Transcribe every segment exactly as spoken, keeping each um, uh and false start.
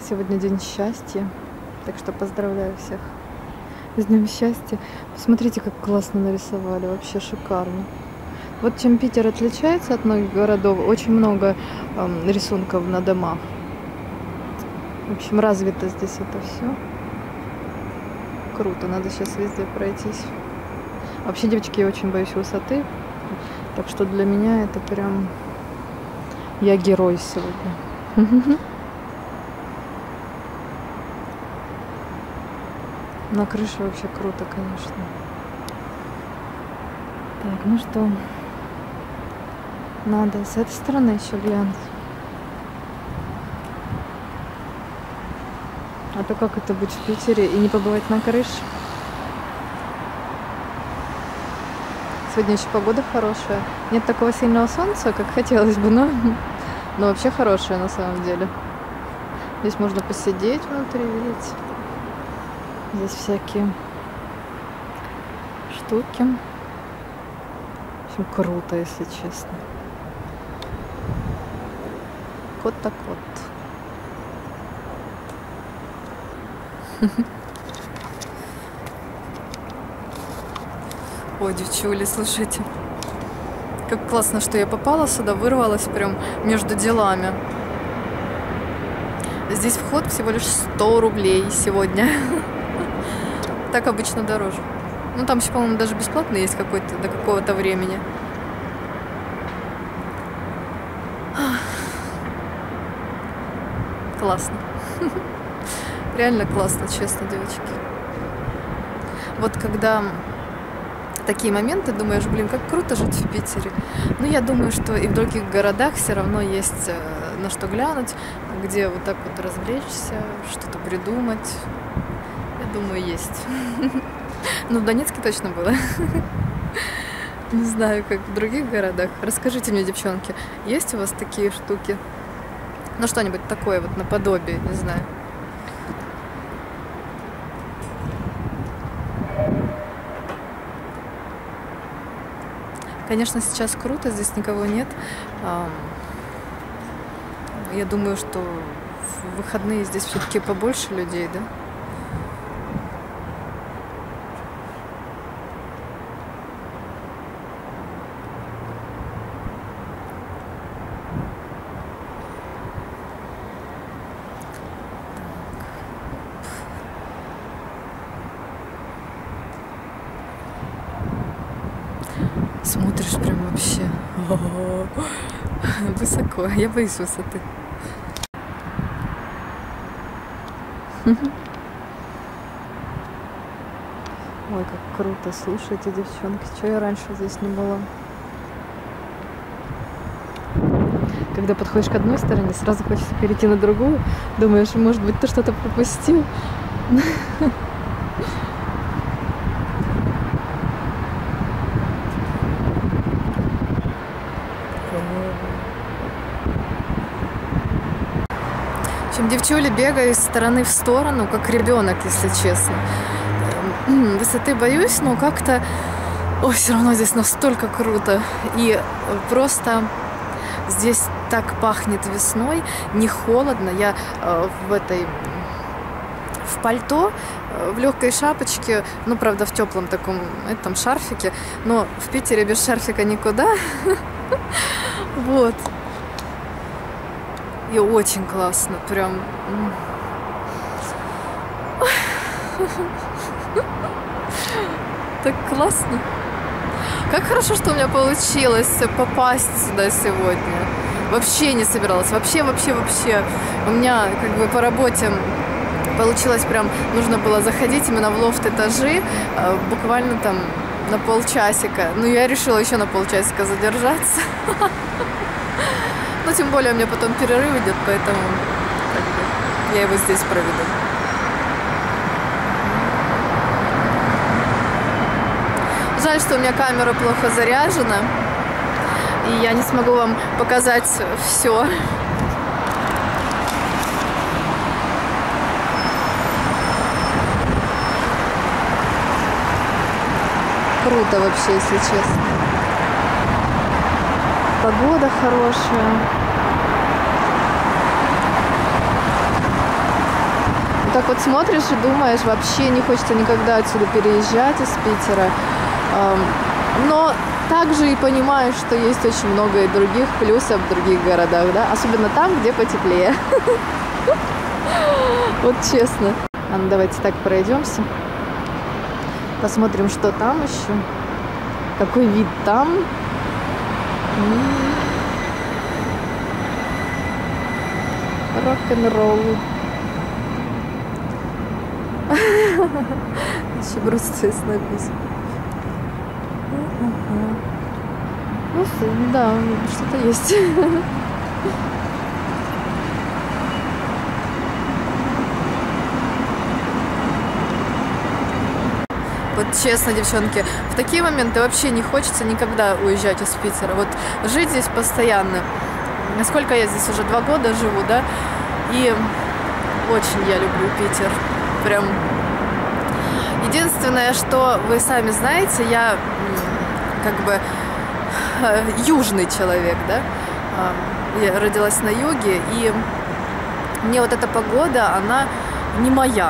Сегодня день счастья, так что поздравляю всех с Днем счастья. Посмотрите, как классно нарисовали, вообще шикарно. Вот чем Питер отличается от многих городов, очень много э, рисунков на домах. В общем, развито здесь это все. Круто, надо сейчас везде пройтись. Вообще, девочки, я очень боюсь высоты, так что для меня это прям... Я герой сегодня. На крыше вообще круто, конечно. Так, ну что, надо с этой стороны еще глянуть. А то как это быть в Питере и не побывать на крыше? Сегодня еще погода хорошая. Нет такого сильного солнца, как хотелось бы, но, но вообще хорошая на самом деле. Здесь можно посидеть внутри, видите? Здесь всякие штуки. В общем, круто, если честно. Кот так вот. Ой, девчули, слушайте. Как классно, что я попала сюда, вырвалась прям между делами. Здесь вход всего лишь сто рублей сегодня. Так обычно дороже. Ну, там еще, по-моему, даже бесплатно есть какой-то до какого-то времени. Классно. Реально классно, честно, девочки. Вот когда такие моменты, думаешь, блин, как круто жить в Питере. Но я думаю, что и в других городах все равно есть на что глянуть, где вот так вот развлечься, что-то придумать. Я думаю, есть. Ну, в Донецке точно было. Не знаю, как в других городах. Расскажите мне, девчонки, есть у вас такие штуки? Ну, что-нибудь такое вот наподобие, не знаю. Конечно, сейчас круто, здесь никого нет. Я думаю, что в выходные здесь все-таки побольше людей, да? Смотришь прям вообще высоко. Я боюсь высоты. Ой, как круто. Слушайте, девчонки, что я раньше здесь не была? Когда подходишь к одной стороне, сразу хочется перейти на другую. Думаешь, может быть, ты что-то пропустил? В общем, девчули, бегаю из стороны в сторону, как ребенок, если честно. Высоты боюсь, но как-то... Ой, все равно здесь настолько круто. И просто здесь так пахнет весной, не холодно. Я э, в этой... в пальто, в легкой шапочке, ну, правда, в теплом таком этом шарфике. Но в Питере без шарфика никуда. Вот. И очень классно, прям. Так классно. Как хорошо, что у меня получилось попасть сюда сегодня. Вообще не собиралась, вообще, вообще, вообще. У меня как бы по работе получилось прям, нужно было заходить именно в лофт-этажи, буквально там на полчасика. Ну, я решила еще на полчасика задержаться. Ну, тем более у меня потом перерыв идет, поэтому как бы, я его здесь проведу. Жаль, что у меня камера плохо заряжена, и я не смогу вам показать все. Круто вообще, если честно. Погода хорошая. так вот смотришь и думаешь, вообще не хочется никогда отсюда переезжать из Питера. Но также и понимаешь, что есть очень много и других плюсов в других городах, да, особенно там, где потеплее. Вот честно. А ну давайте так пройдемся. Посмотрим, что там еще. Какой вид там. Рок-н-ролл. Еще грустно написано. Ну, да, что-то есть. Вот честно, девчонки, в такие моменты вообще не хочется никогда уезжать из Питера. Вот жить здесь постоянно. Насколько я здесь уже два года живу, да, и очень я люблю Питер. Прям. Единственное, что вы сами знаете, я как бы южный человек, да. Я родилась на юге, и мне вот эта погода, она не моя.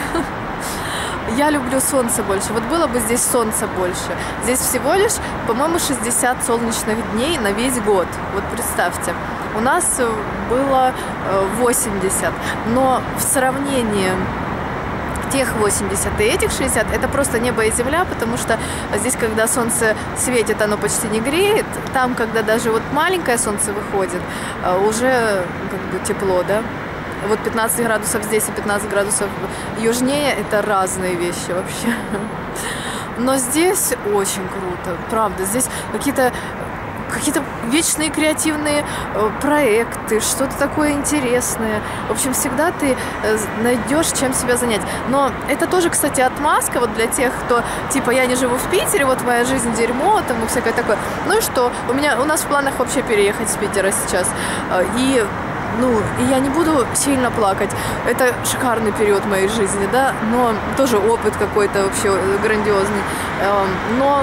Я люблю солнце больше. Вот было бы здесь солнца больше. Здесь всего лишь, по-моему, шестьдесят солнечных дней на весь год. Вот представьте. У нас было восемьдесят. Но в сравнении тех восемьдесят и этих шестьдесят, это просто небо и земля, потому что здесь, когда солнце светит, оно почти не греет. Там, когда даже вот маленькое солнце выходит, уже как бы тепло, да? Вот пятнадцать градусов здесь и пятнадцать градусов южнее – это разные вещи вообще. Но здесь очень круто, правда. Здесь какие-то какие-то вечные креативные проекты, что-то такое интересное. В общем, всегда ты найдешь, чем себя занять. Но это тоже, кстати, отмазка вот для тех, кто, типа, я не живу в Питере, вот моя жизнь дерьмо, там и всякое такое. Ну и что? У меня, у нас в планах вообще переехать с Питера сейчас. И Ну, и я не буду сильно плакать. Это шикарный период моей жизни, да, но тоже опыт какой-то вообще грандиозный. Но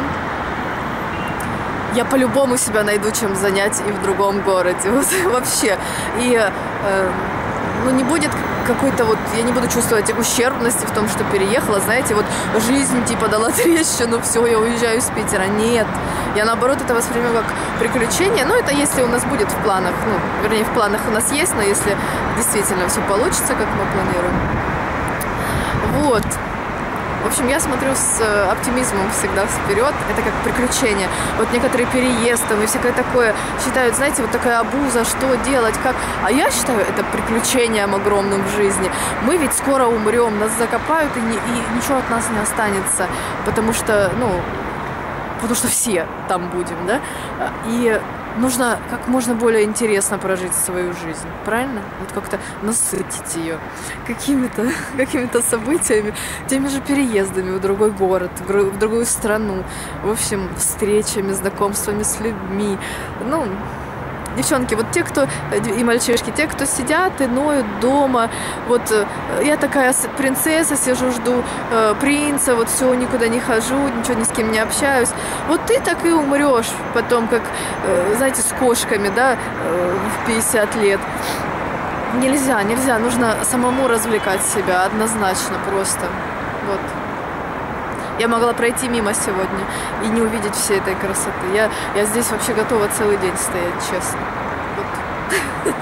я по-любому себя найду чем занять и в другом городе. Вот, вообще. И ну, не будет какой-то вот, я не буду чувствовать ущербности в том, что переехала, знаете, вот жизнь типа дала трещину, все, я уезжаю из Питера. Нет, я наоборот это воспринимаю как приключение, ну это если у нас будет в планах, ну, вернее в планах у нас есть, но если действительно все получится, как мы планируем. Вот. В общем, я смотрю с оптимизмом всегда вперед. Это как приключение. Вот некоторые переезд там и всякое такое считают, знаете, вот такая обуза, что делать, как. А я считаю это приключением огромным в жизни. Мы ведь скоро умрем, нас закопают, и, не, и ничего от нас не останется. Потому что, ну, потому что все там будем, да? И нужно как можно более интересно прожить свою жизнь, правильно? Вот как-то насытить ее какими-то какими-то событиями, теми же переездами в другой город, в другую страну, в общем, встречами, знакомствами с людьми. Ну, девчонки, вот те, кто, и мальчишки, те, кто сидят и ноют дома, вот я такая принцесса, сижу, жду э, принца, вот все, никуда не хожу, ничего ни с кем не общаюсь. Вот ты так и умрешь потом, как, э, знаете, с кошками, да, э, в пятьдесят лет. Нельзя, нельзя, нужно самому развлекать себя, однозначно просто, вот. Я могла пройти мимо сегодня и не увидеть всей этой красоты. Я, я здесь вообще готова целый день стоять, честно. Вот.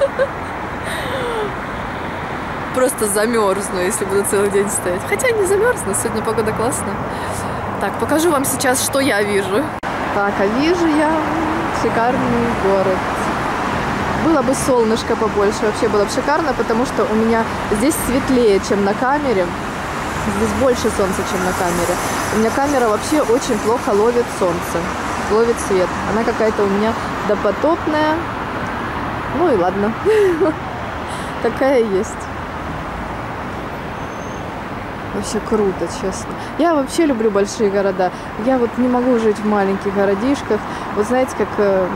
Просто замерзну, если буду целый день стоять. Хотя не замерзну, сегодня погода классная. Так, покажу вам сейчас, что я вижу. Так, а вижу я шикарный город. Было бы солнышко побольше, вообще было бы шикарно, потому что у меня здесь светлее, чем на камере. Здесь больше солнца, чем на камере. У меня камера вообще очень плохо ловит солнце, ловит свет. Она какая-то у меня допотопная. Ну и ладно. Такая есть. Вообще круто, честно. Я вообще люблю большие города. Я вот не могу жить в маленьких городишках. Вот знаете, как... Э,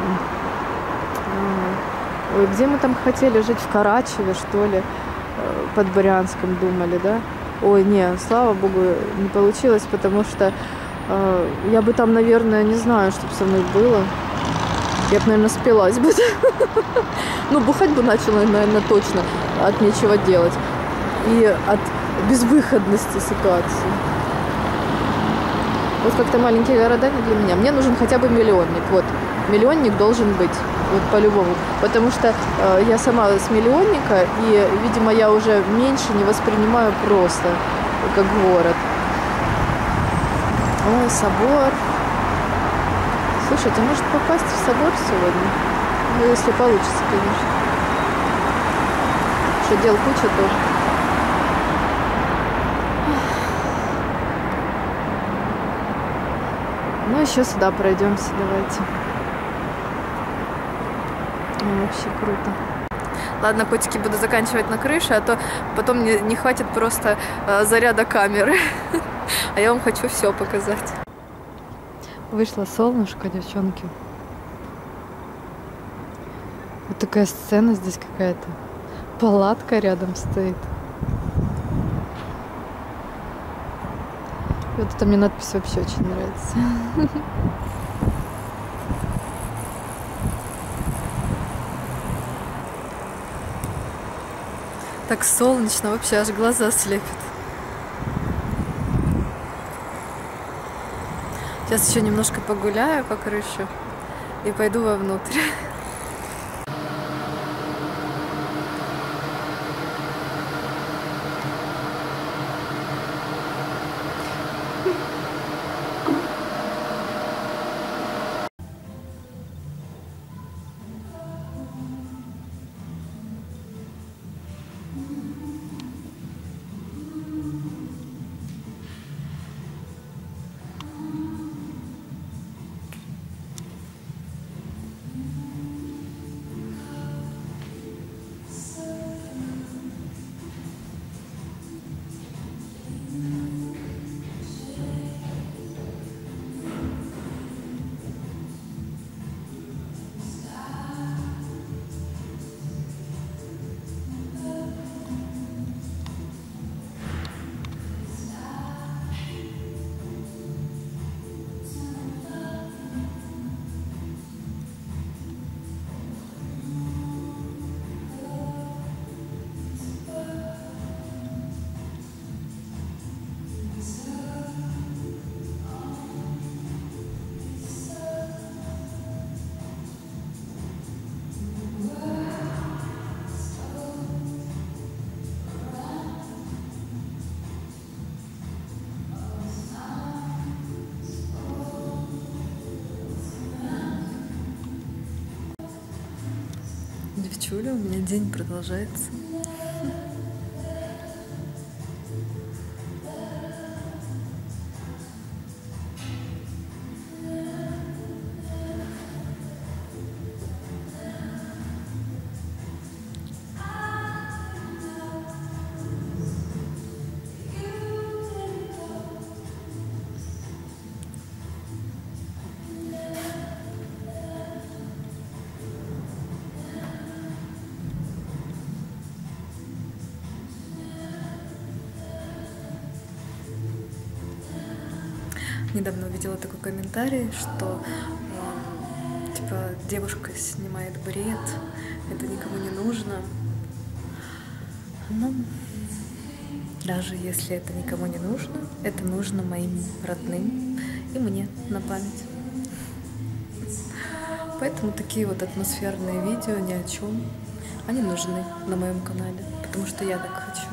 э, ой, где мы там хотели жить? В Карачеве, что ли? Э, под Брянском думали, да? Ой, не, слава богу, не получилось, потому что э, я бы там, наверное, не знаю, что бы со мной было. Я бы, наверное, спилась бы. Ну, бухать бы начала, наверное, точно, от нечего делать. и от безвыходности ситуации. Вот как-то маленькие города не для меня. Мне нужен хотя бы миллионник. Вот, миллионник должен быть. Вот по-любому. Потому что э, я сама с миллионника, и, видимо, я уже меньше не воспринимаю просто как город. Ой, собор. Слушайте, может попасть в собор сегодня? Ну, если получится, конечно. Что дел куча тоже. Ну, еще сюда пройдемся, давайте. Ну, вообще круто. Ладно, котики, буду заканчивать на крыше, а то потом не, не хватит просто э, заряда камеры. А я вам хочу все показать. Вышло солнышко, девчонки. Вот такая сцена здесь какая-то. Палатка рядом стоит. И вот эта мне надпись вообще очень нравится. Так солнечно, вообще аж глаза слепит. Сейчас еще немножко погуляю по крыше и пойду вовнутрь. Девчуля, у меня день продолжается. Недавно увидела такой комментарий, что э, типа девушка снимает бред, это никому не нужно. Но даже если это никому не нужно, это нужно моим родным и мне на память. Поэтому такие вот атмосферные видео ни о чем, они нужны на моем канале, потому что я так хочу.